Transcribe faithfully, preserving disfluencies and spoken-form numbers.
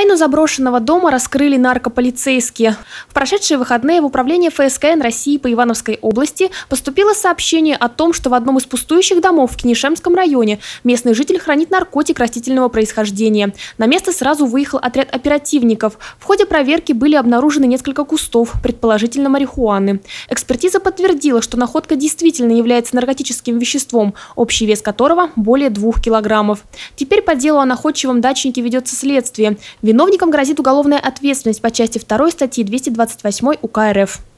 Тайну заброшенного дома раскрыли наркополицейские. В прошедшие выходные в управление эф эс ка эн России по Ивановской области поступило сообщение о том, что в одном из пустующих домов в Кинешемском районе местный житель хранит наркотик растительного происхождения. На место сразу выехал отряд оперативников. В ходе проверки были обнаружены несколько кустов, предположительно марихуаны. Экспертиза подтвердила, что находка действительно является наркотическим веществом, общий вес которого более двух килограммов. Теперь по делу о находчивом дачнике ведется следствие. Виновникам грозит уголовная ответственность по части второй статьи двести двадцать восемь УК эр эф.